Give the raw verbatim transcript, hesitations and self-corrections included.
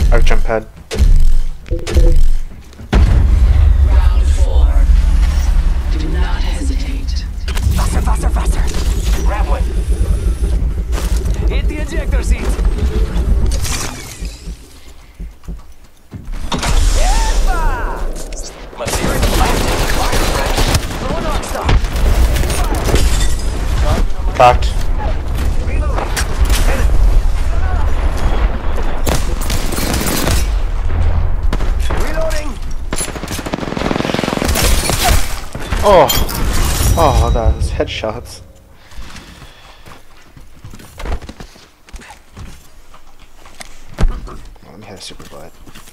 I've jump pad. Round four. Do not hesitate. Faster, faster, faster. Grab one. Hit the ejector seat. Epa! Material planted. Fire fresh. Throw an arc star. Cracked. Reloading. Reloading. Oh! Oh, that was headshots. Let me have a super glide.